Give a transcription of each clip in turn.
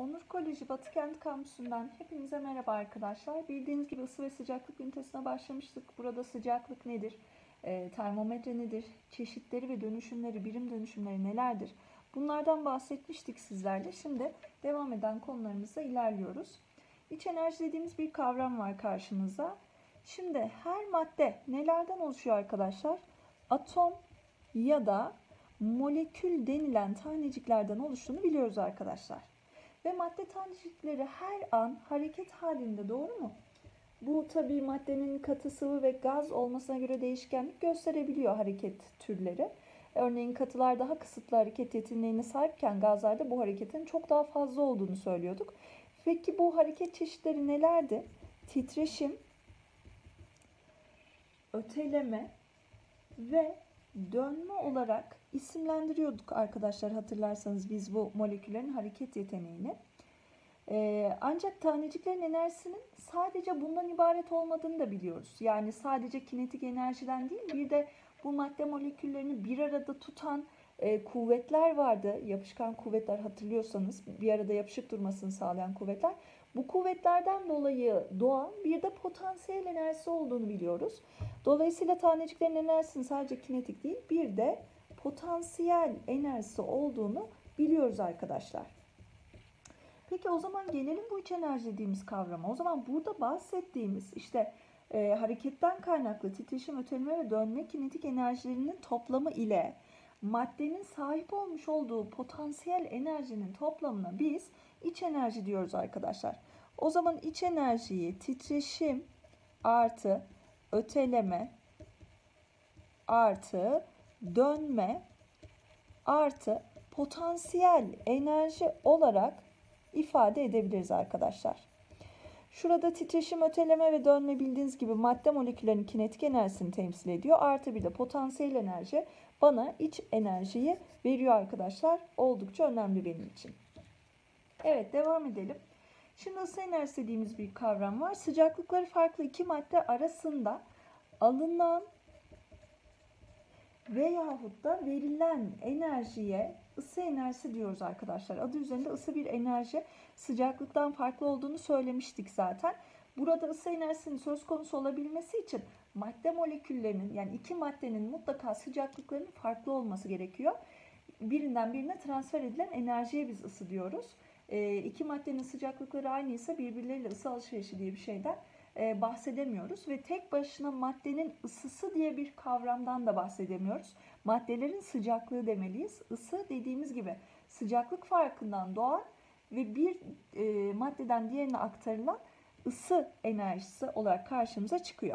Onur Koleji Batıkent Kampüsü'nden hepinize merhaba arkadaşlar. Bildiğiniz gibi ısı ve sıcaklık ünitesine başlamıştık. Burada sıcaklık nedir? Termometre nedir? Çeşitleri ve dönüşümleri, birim dönüşümleri nelerdir? Bunlardan bahsetmiştik sizlerle. Şimdi devam eden konularımıza ilerliyoruz. İç enerji dediğimiz bir kavram var karşımızda. Şimdi her madde nelerden oluşuyor arkadaşlar? Atom ya da molekül denilen taneciklerden oluştuğunu biliyoruz arkadaşlar. Ve madde tanecikleri her an hareket halinde, doğru mu? Bu tabii maddenin katı, sıvı ve gaz olmasına göre değişkenlik gösterebiliyor hareket türleri. Örneğin katılar daha kısıtlı hareket yeteneğine sahipken gazlarda bu hareketin çok daha fazla olduğunu söylüyorduk. Peki bu hareket çeşitleri nelerdi? Titreşim, öteleme ve dönme olarak isimlendiriyorduk arkadaşlar, hatırlarsanız biz bu moleküllerin hareket yeteneğini. Ancak taneciklerin enerjisinin sadece bundan ibaret olmadığını da biliyoruz. Yani sadece kinetik enerjiden değil, bir de bu madde moleküllerini bir arada tutan kuvvetler vardı. Yapışkan kuvvetler, hatırlıyorsanız, bir arada yapışık durmasını sağlayan kuvvetler. Bu kuvvetlerden dolayı doğan bir de potansiyel enerjisi olduğunu biliyoruz. Dolayısıyla taneciklerin enerjisinin sadece kinetik değil, bir de potansiyel enerjisi olduğunu biliyoruz arkadaşlar. Peki o zaman gelelim bu iç enerji dediğimiz kavrama. O zaman burada bahsettiğimiz işte hareketten kaynaklı titreşim, öteleme ve dönme kinetik enerjilerinin toplamı ile maddenin sahip olmuş olduğu potansiyel enerjinin toplamına biz iç enerji diyoruz arkadaşlar. O zaman iç enerjiyi titreşim artı öteleme artı dönme artı potansiyel enerji olarak ifade edebiliriz arkadaşlar. Şurada titreşim, öteleme ve dönme bildiğiniz gibi madde moleküllerinin kinetik enerjisini temsil ediyor. Artı bir de potansiyel enerji bana iç enerjiyi veriyor arkadaşlar. Oldukça önemli benim için. Evet, devam edelim. Şimdi ısı enerjisi dediğimiz bir kavram var. Sıcaklıkları farklı iki madde arasında alınan veyahut da verilen enerjiye ısı enerjisi diyoruz arkadaşlar. Adı üzerinde ısı bir enerji, sıcaklıktan farklı olduğunu söylemiştik zaten. Burada ısı enerjisinin söz konusu olabilmesi için madde moleküllerinin, yani iki maddenin mutlaka sıcaklıklarının farklı olması gerekiyor. Birinden birine transfer edilen enerjiye biz ısı diyoruz. İki maddenin sıcaklıkları aynıysa birbirleriyle ısı alışverişi diye bir şeyden bahsedemiyoruz ve tek başına maddenin ısısı diye bir kavramdan da bahsedemiyoruz. Maddelerin sıcaklığı demeliyiz. Isı dediğimiz gibi sıcaklık farkından doğan ve bir maddeden diğerine aktarılan ısı enerjisi olarak karşımıza çıkıyor.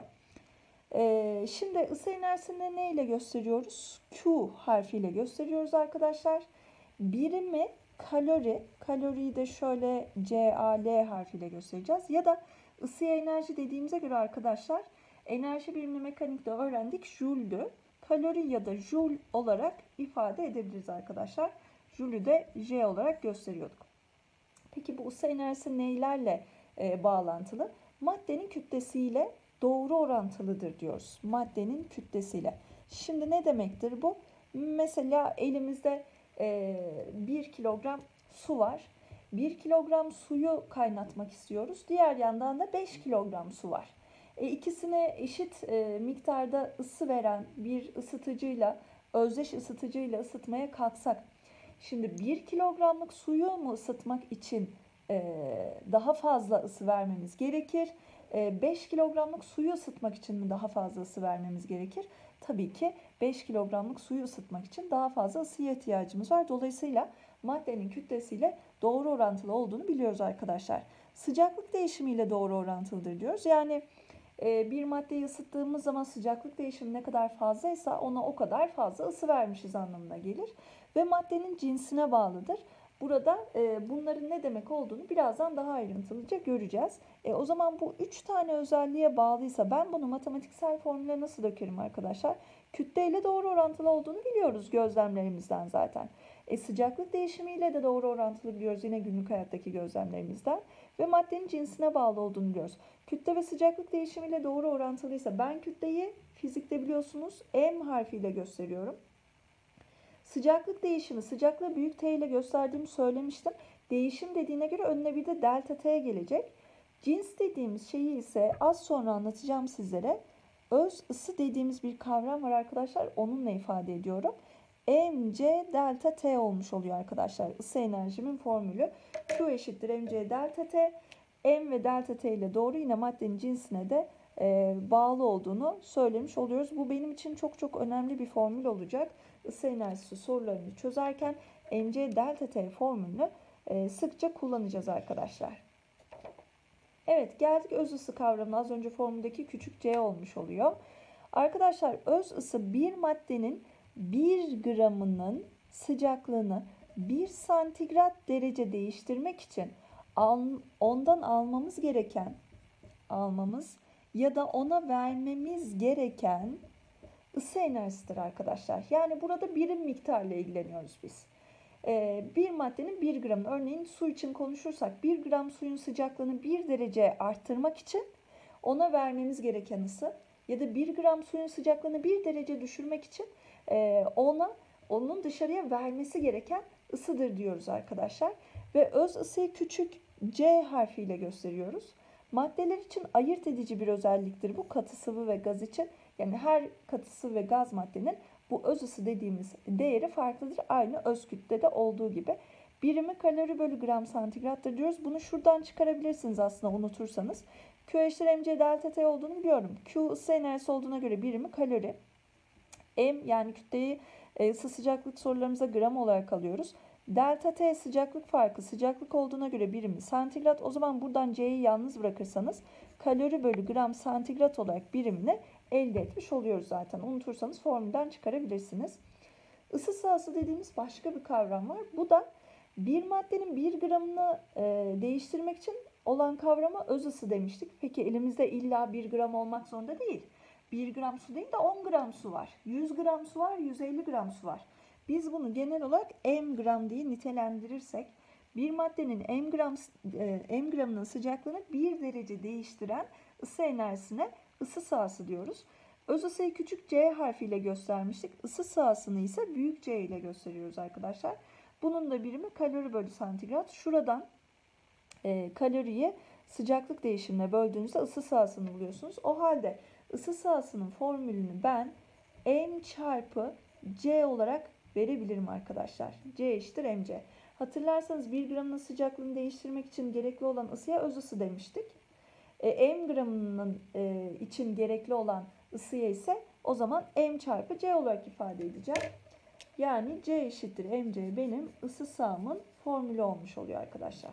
Şimdi ısı enerjisini ne ile gösteriyoruz? Q harfiyle gösteriyoruz arkadaşlar. Birimi kalori, kaloriyi de şöyle CaL harfiyle göstereceğiz. Ya da ısıya enerji dediğimize göre arkadaşlar, enerji birimini mekanikte öğrendik, Joule'dü. Kalori ya da Joule olarak ifade edebiliriz arkadaşlar. Joule'ü de J olarak gösteriyorduk. Peki bu ısı enerjisi neylerle bağlantılı? Maddenin kütlesiyle doğru orantılıdır diyoruz. Maddenin kütlesiyle. Şimdi ne demektir bu? Mesela elimizde 1 kilogram su var. 1 kilogram suyu kaynatmak istiyoruz. Diğer yandan da 5 kilogram su var. İkisine eşit miktarda ısı veren bir ısıtıcıyla, özdeş ısıtıcıyla ısıtmaya kalksak, şimdi 1 kilogramlık suyu mu ısıtmak için daha fazla ısı vermemiz gerekir? 5 kilogramlık suyu ısıtmak için mi daha fazla ısı vermemiz gerekir? Tabii ki 5 kilogramlık suyu ısıtmak için daha fazla ısıya ihtiyacımız var. Dolayısıyla maddenin kütlesiyle doğru orantılı olduğunu biliyoruz arkadaşlar. Sıcaklık değişimiyle doğru orantılıdır diyoruz. Yani bir maddeyi ısıttığımız zaman sıcaklık değişimi ne kadar fazlaysa ona o kadar fazla ısı vermişiz anlamına gelir. Ve maddenin cinsine bağlıdır. Burada bunların ne demek olduğunu birazdan daha ayrıntılıca göreceğiz. O zaman bu 3 tane özelliğe bağlıysa ben bunu matematiksel formüle nasıl dökerim arkadaşlar? Kütleyle doğru orantılı olduğunu biliyoruz gözlemlerimizden zaten. Sıcaklık değişimiyle de doğru orantılı biliyoruz yine günlük hayattaki gözlemlerimizden. Ve maddenin cinsine bağlı olduğunu biliyoruz. Kütle ve sıcaklık değişimiyle doğru orantılıysa ben kütleyi fizikte biliyorsunuz M harfiyle gösteriyorum. Sıcaklık değişimi, sıcaklığı büyük T ile gösterdiğimi söylemiştim. Değişim dediğine göre önüne bir de delta T gelecek. Cins dediğimiz şeyi ise az sonra anlatacağım sizlere. Öz ısı dediğimiz bir kavram var arkadaşlar. Onunla ifade ediyorum. mc delta T olmuş oluyor arkadaşlar. Isı enerjimin formülü. Q eşittir mc delta T. M ve delta T ile doğru yine maddenin cinsine de bağlı olduğunu söylemiş oluyoruz. Bu benim için çok çok önemli bir formül olacak. Isı enerjisi sorularını çözerken mc delta T formülünü sıkça kullanacağız arkadaşlar. Evet, geldik öz ısı kavramına. Az önce formüldeki küçük c olmuş oluyor. Arkadaşlar öz ısı bir maddenin 1 gramının sıcaklığını 1 santigrat derece değiştirmek için ondan almamız ya da ona vermemiz gereken ısı enerjisidir arkadaşlar. Yani burada birim miktarla ilgileniyoruz biz. Bir maddenin 1 gramını, örneğin su için konuşursak 1 gram suyun sıcaklığını 1 derece arttırmak için ona vermemiz gereken ısı ya da 1 gram suyun sıcaklığını 1 derece düşürmek için onun dışarıya vermesi gereken ısıdır diyoruz arkadaşlar. Ve öz ısıyı küçük c harfiyle gösteriyoruz. Maddeler için ayırt edici bir özelliktir bu, katı, sıvı ve gaz için. Yani her katı, sıvı ve gaz maddenin bu öz ısı dediğimiz değeri farklıdır. Aynı öz kütlede olduğu gibi. Birimi kalori bölü gram santigrattır diyoruz. Bunu şuradan çıkarabilirsiniz aslında unutursanız. Q eşittir mc delta T olduğunu biliyorum. Q ısı enerjisi olduğuna göre birimi kalori. M yani kütleyi ısı sıcaklık sorularımıza gram olarak alıyoruz. Delta T sıcaklık farkı, sıcaklık olduğuna göre birimi santigrat. O zaman buradan C'yi yalnız bırakırsanız kalori bölü gram santigrat olarak birimini elde etmiş oluyoruz zaten. Unutursanız formülden çıkarabilirsiniz. Isı sahası dediğimiz başka bir kavram var. Bu da bir maddenin 1 gramını değiştirmek için olan kavrama öz ısı demiştik. Peki elimizde illa 1 gram olmak zorunda değil. 1 gram su değil de 10 gram su var. 100 gram su var, 150 gram su var. Biz bunu genel olarak m gram diye nitelendirirsek bir maddenin m gramının sıcaklığını 1 derece değiştiren ısı enerjisine ısı sahası diyoruz. Öz ısıyı küçük c harfiyle göstermiştik. Isı sahasını ise büyük c ile gösteriyoruz arkadaşlar. Bunun da birimi kalori bölü santigrat. Şuradan kaloriyi sıcaklık değişimine böldüğünüzde ısı sahasını buluyorsunuz. O halde ısı sahasının formülünü ben m çarpı c olarak verebilirim arkadaşlar. C eşittir mc. Hatırlarsanız 1 gramının sıcaklığını değiştirmek için gerekli olan ısıya öz ısı demiştik. M gramının için gerekli olan ısıya ise o zaman m çarpı c olarak ifade edeceğim. Yani C eşittir mc benim ısı sahamın formülü olmuş oluyor arkadaşlar.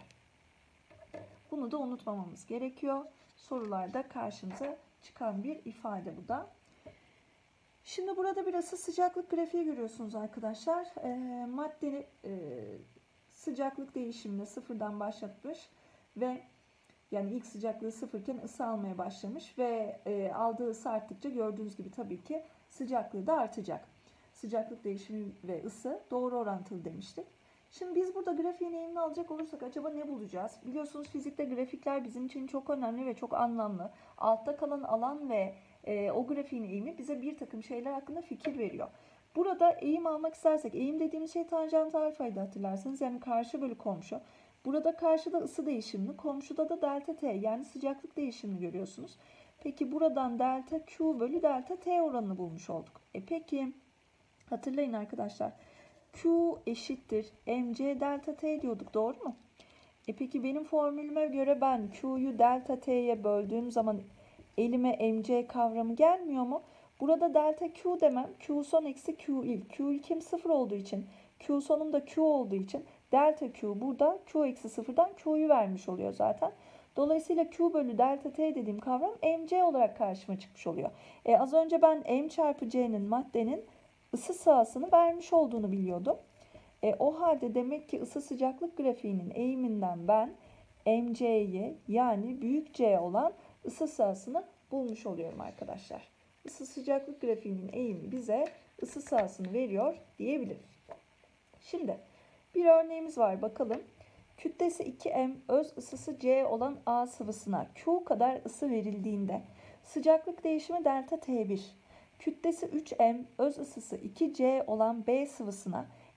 Bunu da unutmamamız gerekiyor. Sorularda karşımıza çıkan bir ifade bu da. Şimdi burada bir ısı sıcaklık grafiği görüyorsunuz arkadaşlar. Maddenin sıcaklık değişimini sıfırdan başlatmış ve yani ilk sıcaklığı sıfırken ısı almaya başlamış ve aldığı ısı arttıkça gördüğünüz gibi tabii ki sıcaklığı da artacak. Sıcaklık değişimi ve ısı doğru orantılı demiştik. Şimdi biz burada grafiğin eğimini alacak olursak acaba ne bulacağız? Biliyorsunuz fizikte grafikler bizim için çok önemli ve çok anlamlı. Altta kalan alan ve o grafiğin eğimi bize bir takım şeyler hakkında fikir veriyor. Burada eğim almak istersek, eğim dediğimiz şey tanjant alfaydı hatırlarsanız, yani karşı bölü komşu. Burada karşıda ısı değişimini, komşuda da delta T yani sıcaklık değişimini görüyorsunuz. Peki buradan delta Q bölü delta T oranını bulmuş olduk. Peki hatırlayın arkadaşlar, Q eşittir mc delta T diyorduk, doğru mu? Peki benim formülüme göre ben Q'yu delta T'ye böldüğüm zaman elime mc kavramı gelmiyor mu? Burada delta Q demem. Q son eksi Q ilk. Q ilkim 0 olduğu için, Q sonum da Q olduğu için delta Q burada Q eksi 0'dan Q'yu vermiş oluyor zaten. Dolayısıyla Q bölü delta T dediğim kavram mc olarak karşıma çıkmış oluyor. Az önce ben m çarpı c'nin maddenin ısı sahasını vermiş olduğunu biliyordum. O halde demek ki ısı sıcaklık grafiğinin eğiminden ben mc'yi yani büyük C olan ısı sahasını bulmuş oluyorum arkadaşlar. Isı sıcaklık grafiğinin eğimi bize ısı sahasını veriyor diyebiliriz. Şimdi bir örneğimiz var, bakalım. Kütlesi 2m, öz ısısı C olan A sıvısına Q kadar ısı verildiğinde sıcaklık değişimi delta T1. Kütlesi 3m, öz ısısı 2C olan B sıvısına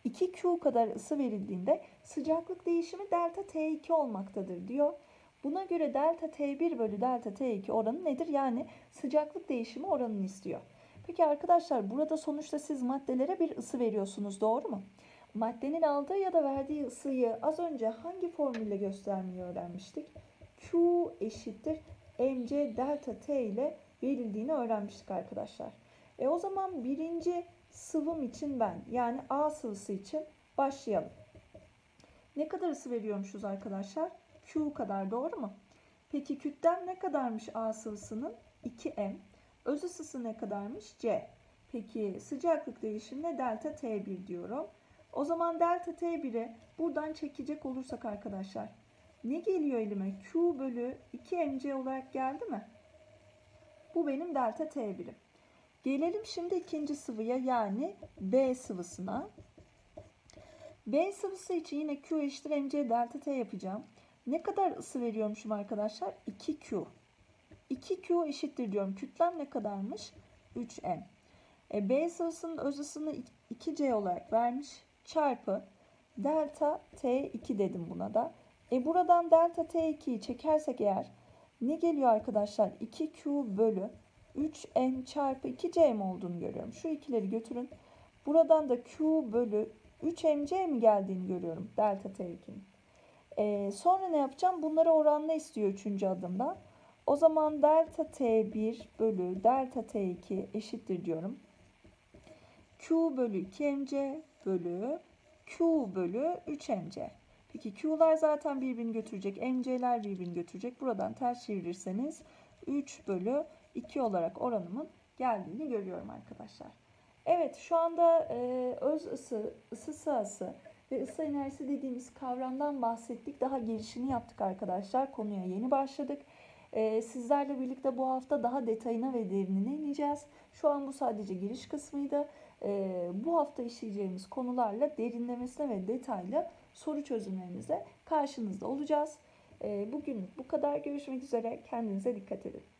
2Q kadar ısı verildiğinde sıcaklık değişimi delta T2 olmaktadır diyor. Buna göre delta T1 bölü delta T2 oranı nedir? Yani sıcaklık değişimi oranını istiyor. Peki arkadaşlar, burada sonuçta siz maddelere bir ısı veriyorsunuz, doğru mu? Maddenin aldığı ya da verdiği ısıyı az önce hangi formülle göstermeyi öğrenmiştik? Q eşittir mc delta T ile verildiğini öğrenmiştik arkadaşlar. O zaman birinci sıvım için yani A sıvısı için başlayalım. Ne kadar ısı veriyormuşuz arkadaşlar? Q kadar, doğru mu? Peki kütlem ne kadarmış A sıvısının? 2m. Öz ısısı ne kadarmış? C. Peki sıcaklık değişimine delta T1 diyorum. O zaman delta T1'i buradan çekecek olursak arkadaşlar, ne geliyor elime? Q bölü 2mc olarak geldi mi? Bu benim delta T1'im. Gelelim şimdi ikinci sıvıya, yani B sıvısına. B sıvısı için yine Q eşittir mc delta T yapacağım. Ne kadar ısı veriyormuşum arkadaşlar? 2Q. 2Q eşittir diyorum. Kütlem ne kadarmış? 3m. B sıvısının öz ısını 2C olarak vermiş. Çarpı delta T2 dedim buna da. Buradan delta T2'yi çekersek eğer ne geliyor arkadaşlar? 2Q bölü 3m çarpı 2C olduğunu görüyorum. Şu ikileri götürün. Buradan da Q bölü 3mc mi geldiğini görüyorum delta T2'nin. Sonra ne yapacağım? Bunları oranla istiyor 3. adımda. O zaman delta T1 bölü delta T2 eşittir diyorum. Q bölü 2mc bölü Q bölü 3mc. Peki Q'lar zaten birbirini götürecek. Mc'ler birbirini götürecek. Buradan ters çevirirseniz 3 bölü 2 olarak oranımın geldiğini görüyorum arkadaşlar. Evet, şu anda öz ısı, ısı sahası ve ısı enerjisi dediğimiz kavramdan bahsettik. Daha girişini yaptık arkadaşlar. Konuya yeni başladık. Sizlerle birlikte bu hafta daha detayına ve derinine ineceğiz. Şu an bu sadece giriş kısmıydı. Bu hafta işleyeceğimiz konularla derinlemesine ve detaylı soru çözümlerimizle karşınızda olacağız. Bugün bu kadar. Görüşmek üzere. Kendinize dikkat edin.